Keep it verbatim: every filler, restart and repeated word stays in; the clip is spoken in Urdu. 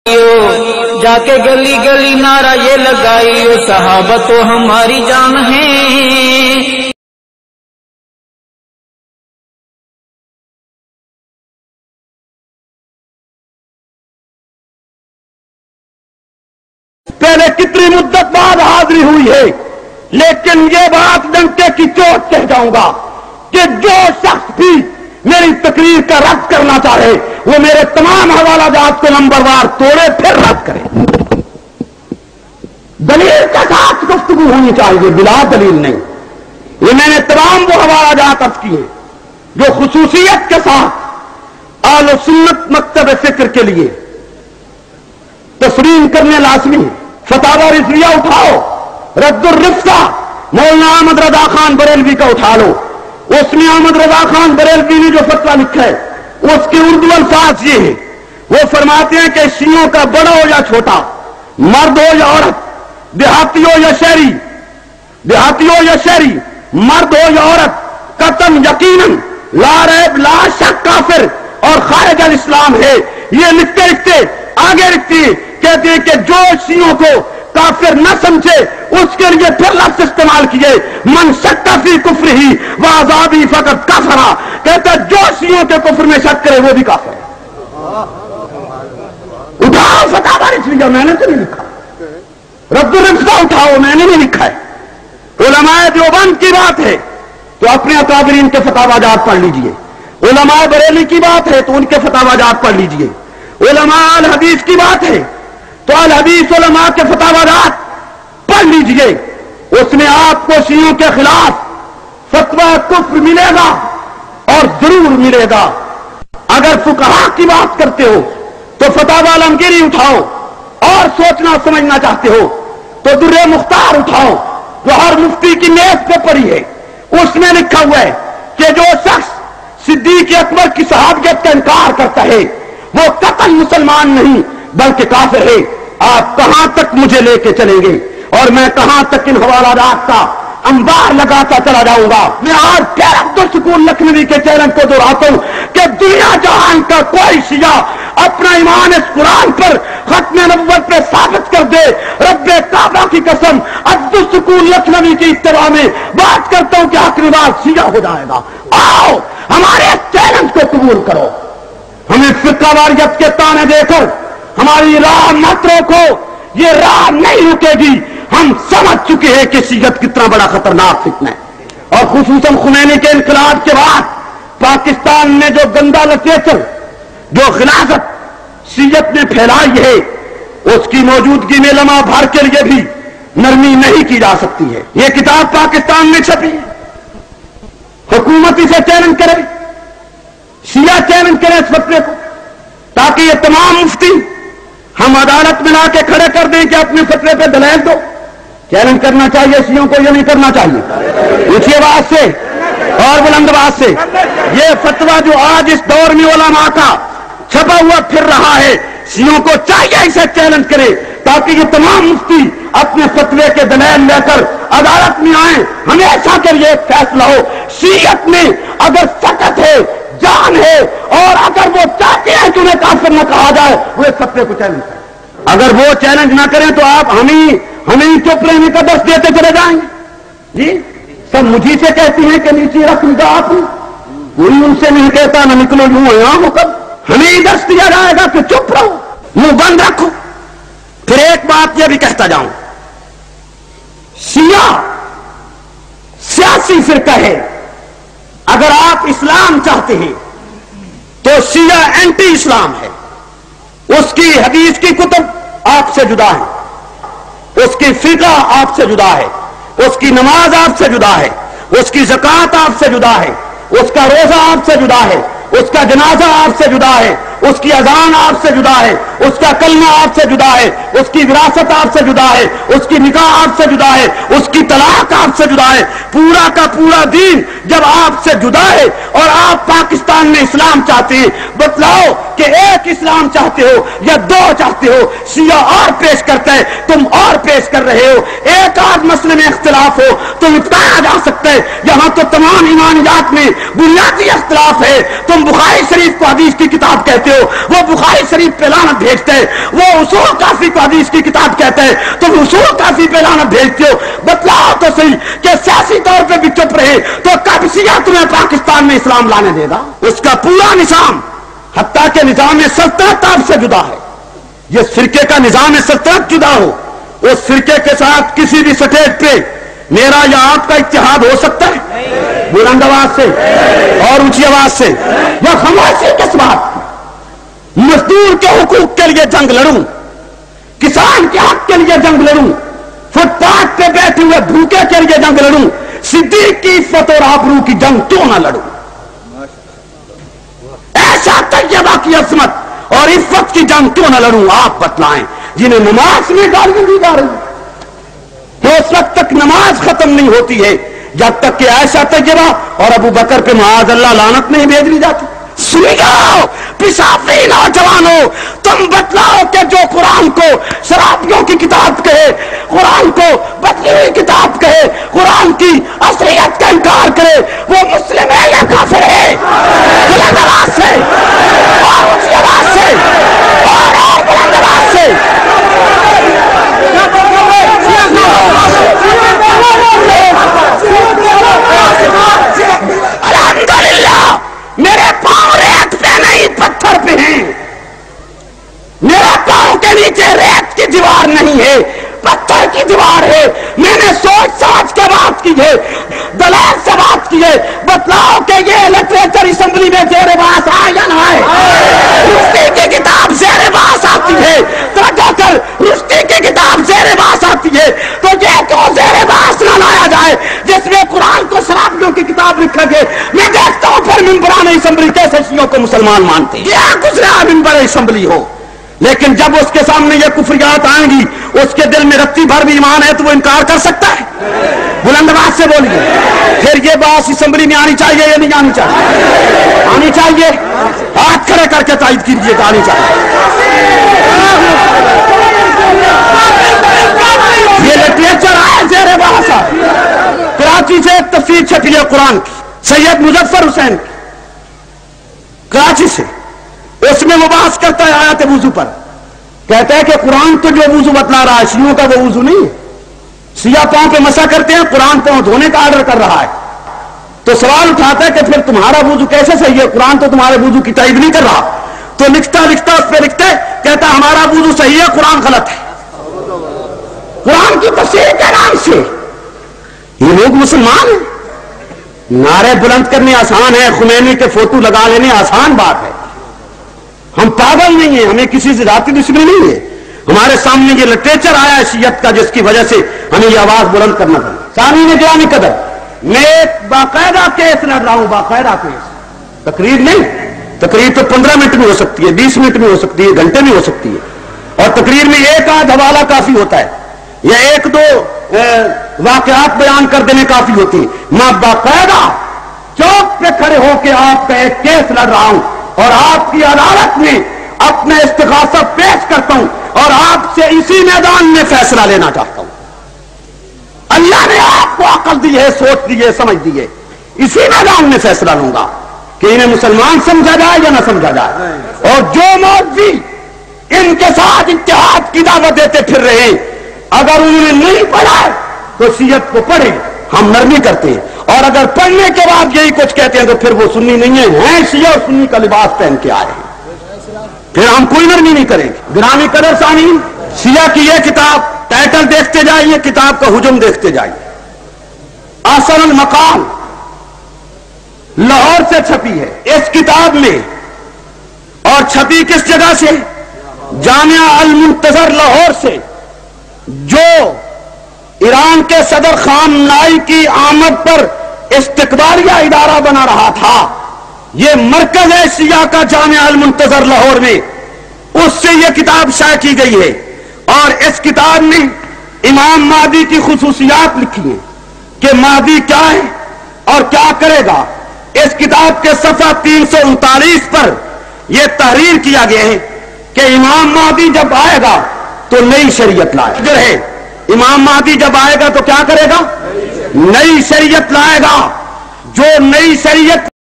जा के गली गली नारा ये लगाई, सहाबा तो हमारी जान है। पहले कितनी मुद्दत बाद हाजिरी हुई है, लेकिन ये बात डंके की चोट कह जाऊंगा कि जो शख्स भी मेरी तकरीर का रद्द करना चाहे वो मेरे तमाम हवाला जात को नंबरवार तोड़े फिर रद्द करे। दलील के साथ गुफ्तगू होनी चाहिए, बिला दलील नहीं। ये मैंने तमाम वो हवाला जात अर्ज किए जो खुसूसियत के साथ आल सुन्नत मकतब फिक्र के लिए तस्लीम करने लाजमी है। फतावा रिजविया उठाओ, रद्दुर रिफ्ता मौलाना अहमद रजा खान बरेलवी का उठा लो। उसमें अहमद रजा खान बरेलवी ने जो फतवा लिखा है उसके उर्दू अल्फाज ये है, वो फरमाते हैं कि शियों का बड़ा हो या छोटा, मर्द हो या औरत, देहाती हो या शहरी, देहाती हो या शहरी, मर्द हो या औरत, कतन यकीनन ला रैब ला शक काफिर और खारिज अल इस्लाम है। ये लिखते लिखते आगे लिखती है, कहते हैं कि जो शियों को काफिर न समझे उसके लिए फिर लफ्ज इस्तेमाल किए, मन शक्का फी कुफ्र ही व आजाबी फकत काफरा। कहता जो शियों के कुफ्र में शक करे वो भी काफिर है। उठाओ फतावा रिजविया, मैंने तो नहीं लिखा। रद्दुल रिफ्ता उठाओ, मैंने नहीं लिखा है। उलमाए देवबंद की बात है तो अपने अकाबरीन के फतावाजात पढ़ लीजिए। उलमाए बरेली की बात है तो उनके फतावाजात पढ़ लीजिए। उलमा अल हदीस की बात है तो अल हदीस उलमा के फतावाजात पढ़ लीजिए। उसमें आपको शियों के खिलाफ फतवा कुफ्र मिलेगा और जरूर मिलेगा। अगर फुकहा की बात करते हो तो फतावा आलमगीरी उठाओ, और सोचना समझना चाहते हो तो दुर्रे मुख्तार उठाओ जो हर मुफ्ती की मेज पे पड़ी है। उसमें लिखा हुआ है कि जो शख्स सिद्दीक अकबर की सहाबियत का इनकार करता है वो कतई मुसलमान नहीं बल्कि काफिर है। आप कहां तक मुझे लेके चलेंगे और मैं कहां तक इन हवालात का अंबार लगाता चला जाऊंगा। मैं आज फिर अब्दुल शकूर लखनवी के चैलेंज को दोहराता हूं कि दुनिया जहान का कोई शिया अपना ईमान इस कुरान पर खत्म नबुव्वत पे साबित कर दे, रब्बे काबा की कसम अब्दुल शकूर लखनवी की इत्तबा में बात करता हूं कि आखिरवाद शिया हो जाएगा। आओ हमारे चैलेंज को कबूल करो। हमें फिक्कावारियत के ताने देकर हमारी राह मत रोको, ये राह नहीं रुकेगी। हम समझ चुके हैं कि शियत कितना बड़ा खतरनाक फितना है। और खुसूसन खुमैनी के इनकलाब के बाद पाकिस्तान में जो गंदा लचेचल जो खिलाफत शियत ने फैलाई है उसकी मौजूदगी में लम्हा भर के लिए भी नरमी नहीं की जा सकती है। ये किताब पाकिस्तान में छपी है, हुकूमत इसे चैलेंज करे, शिया चैलेंज करे इस फतवे को, ताकि ये तमाम मुफ्ती हम अदालत में ला के खड़े कर दें कि अपने फतवे पे दलील दो। चैलेंज करना चाहिए शियों को, ये नहीं करना चाहिए। ऊंची आवाज से और बुलंद आवाज से ये फतवा जो आज इस दौर में उलमा का छपा हुआ फिर रहा है, शियों को चाहिए इसे चैलेंज करे ताकि ये तमाम मुफ्ती अपने फतवे के दलील लेकर अदालत में आए। हमेशा के लिए एक फैसला हो, शियत में अगर सकत है, जान है और अगर वो चाहते हैं कि उन्हें काफिर न कहा जाए वो इस फतवे को चैलेंज करें। अगर वो चैलेंज ना करें तो आप हमें हमें चुप रहने का दर्श देते चले जाएंगे। जी सब मुझी से कहती हैं कि नीचे रख लिया आप, कोई उनसे नहीं कहता ना निकलो यूं यहां हो, कब हमें ही दर्श दिया जाएगा कि चुप रहो, मुंह बंद रखो। फिर एक बात यह भी कहता जाऊं, शिया सियासी फिरका है। अगर आप इस्लाम चाहते हैं तो शिया एंटी इस्लाम है। उसकी हदीस की कुतुब आपसे जुदा है, उसकी फिका आपसे जुदा है, उसकी नमाज आपसे जुदा है, उसकी ज़कात आपसे जुदा है, उसका रोजा आपसे जुदा है, उसका जनाजा आपसे जुदा है, उसकी अजान आपसे जुदा है, उसका कलमा आपसे जुदा है, उसकी विरासत आपसे जुदा है, उसकी निकाह आपसे जुदा है, उसकी तलाक आपसे जुदा है। पूरा का पूरा दीन जब आपसे जुदा है और आप पाकिस्तान में इस्लाम चाहते हैं, बतलाओ کہ ایک اسلام چاہتے ہو یا دو چاہتے ہو، شیعہ اور پیش کرتا ہے، تم اور پیش کر رہے ہو، ایک آدھ مسئلے میں اختلاف ہو تو نپٹایا جا سکتا ہے، یہاں تو تمام ایمانیات میں بنیادی اختلاف ہے۔ تم بخاری شریف کو حدیث کی کتاب کہتے ہو، وہ بخاری شریف پہ لعنت بھیجتے ہیں، وہ اصول کافی کو حدیث کی کتاب کہتا ہے، تم اصول کافی پہ لعنت بھیجتے ہو۔ بتلاؤ تو صحیح کہ سیاسی طور پہ بھی چپ رہے تو کب شیعہ تمہیں پاکستان میں اسلام لانے دے گا؟ اس کا پورا نظام، حتیٰ کہ نظام سلطنت آپ سے جدا ہے، یہ فرقے کا نظام سلطنت جدا ہو، اس فرقے کے ساتھ کسی بھی سٹیج پہ میرا یا آپ کا اتحاد ہو سکتا ہے؟ بلند آواز سے اور اونچی آواز سے یا خاموشی کس بات؟ مزدور کے حقوق کے لیے جنگ لڑوں، کسان کے حق کے لیے جنگ لڑوں، فٹ پاتھ پہ بیٹھے ہوئے بھوکے کے لیے جنگ لڑوں، صدیق کی عفت اور آبرو کی جنگ کیوں نہ لڑوں؟ ایسا طیبہ کی عظمت اور عفت کی جنگ کیوں نہ لڑوں؟ آپ بتلائیں جنہیں نماز میں گالیاں دی جا رہی کہ اس وقت تک نماز ختم نہیں ہوتی ہے جب تک کہ ایسا طیبہ اور ابو بکر پہ معاذ اللہ لعنت نہیں بھیج لی جاتی۔ سنی جاؤ پیشافی نوجوانوں، تم بتلاؤ کہ جو قرآن کو شرابیوں کی کتاب کہے، قرآن کو بدلی ہوئی کتاب کہے، قرآن کی اصلیت کا انکار کرے، وہ مسلم ہے یا کافر ہے؟ بلند آواز سے اور اونچی آواز سے اور اور بلند آواز سے الحمدللہ میرے پاؤں ریت پہ نہیں پتھر پہ ہیں، میرے پاؤں کے نیچے ریت کی دیوار نہیں ہے، پتھر کی دیوار ہے۔ میں نے سوچ سمجھ کے بات کی ہے، دلائل سے بات کی ہے۔ بتلاؤ کہ یہ لٹریچر اسمبلی میں زیر بحث آئے یا نہ آئے؟ رشتی کی کتاب زیر بحث آتی ہے، توجہ کر، رشتی کی کتاب زیر بحث آتی ہے تو یہ کیوں زیر بحث نہ لایا جائے جس میں قرآن کو شرابیوں کی کتاب لکھا گئے؟ میں دیکھتا ہوں پھر ممبران اسمبلی کیسے شیعوں کو مسلمان مانتے ہیں۔ یہ گزرا ممبر اسمبلی ہو، لیکن جب اس کے سامنے یہ کفریات آئیں گی، اس کے دل میں رتی بھر بھی ایمان ہے تو وہ انکار کر سکتا ہے؟ بلند آواز سے بولیے۔ پھر یہ بات اسمبلی میں آنی چاہیے یا نہیں آنی چاہیے؟ آنی چاہیے۔ ہاتھ کھڑے کر کے تائید کیجیے کہ آنی چاہیے۔ یہ لٹریچر آئے زیر بحث آئے۔ کراچی سے ایک تفسیر چھپی ہے قرآن کی، سید مظفر حسین کی، کراچی سے، اس میں وہ بحث کرتا ہے آیات وضو پر، کہتا ہے کہ قرآن تو جو وضو بتلا رہا ہے شیعوں کا وہ وضو نہیں ہے، شیعہ پاؤں پہ مسا کرتے ہیں، قرآن پاؤں دھونے کا آرڈر کر رہا ہے۔ تو سوال اٹھاتا ہے کہ پھر تمہارا وضو کیسے صحیح ہے؟ قرآن تو تمہارے وضو کی تائید نہیں کر رہا۔ تو لکھتا لکھتا اس پہ لکھتا ہے، کہتا ہمارا وضو صحیح ہے، قرآن غلط ہے۔ قرآن کی تفسیر کے نام سے یہ لوگ مسلمان ہیں۔ نعرے بلند کرنے آسان ہے، خمینی کے فوٹو لگا لینے آسان بات ہے۔ ہم پاگل نہیں ہیں، ہمیں کسی سے ذاتی دشمنی نہیں ہے، ہمارے سامنے یہ لٹریچر آیا ہے شیعت کا جس کی وجہ سے ہمیں یہ آواز بلند کرنا پڑا۔ سامعین نے گرامی قدر، میں ایک باقاعدہ کیس لڑ رہا ہوں، باقاعدہ کیس، تقریر نہیں۔ تقریر تو پندرہ منٹ میں ہو سکتی ہے، بیس منٹ میں ہو سکتی ہے، گھنٹے میں ہو سکتی ہے، اور تقریر میں ایک آدھ حوالہ کافی ہوتا ہے یا ایک دو واقعات بیان کر دینے کافی ہوتی ہے۔ میں باقاعدہ چوک پہ کھڑے ہو کے آپ کا ایک کیس لڑ رہا ہوں اور آپ کی عدالت میں اپنا استغاثہ پیش کرتا ہوں اور آپ سے اسی میدان میں فیصلہ لینا چاہتا ہوں۔ اللہ نے آپ کو عقل دی ہے، سوچ دی ہے، سمجھ دی ہے، اسی میدان میں فیصلہ لوں گا کہ انہیں مسلمان سمجھا جائے یا نہ سمجھا جائے۔ اور جو مولوی ان کے ساتھ اتحاد کی دعوت دیتے پھر رہے ہیں، اگر انہوں نے نہیں پڑھا تو شیعت کو پڑھے، ہم نرمی کرتے ہیں، اور اگر پڑھنے کے بعد یہی کچھ کہتے ہیں تو پھر وہ سنی نہیں ہے، ہیں شیعہ اور سنی کا لباس پہن کے آئے ہیں، پھر ہم کوئی نرمی نہیں کریں گے۔ گرامی قدر سامعین، شیعہ کی یہ کتاب ٹائٹل دیکھتے جائیے، کتاب کا حجم دیکھتے جائیے۔ احسن المقال لاہور سے چھپی ہے اس کتاب میں، اور چھپی کس جگہ سے؟ جامعہ المنتظر لاہور سے، جو ایران کے صدر خامنائی کی آمد پر استقبالیہ ادارہ بنا رہا تھا۔ یہ مرکز ہے شیعہ کا جامعہ المنتظر لاہور میں، اس سے یہ کتاب شائع کی گئی ہے، اور اس کتاب میں امام مہدی کی خصوصیات لکھی ہیں کہ مہدی کیا ہے اور کیا کرے گا۔ اس کتاب کے صفحہ تین سو انتالیس پر یہ تحریر کیا گیا ہے کہ امام مہدی جب آئے گا تو نئی شریعت لائے گا. ہے امام مہدی جب آئے گا تو کیا کرے گا؟ نئی شریعت لائے گا. جو نئی شریعت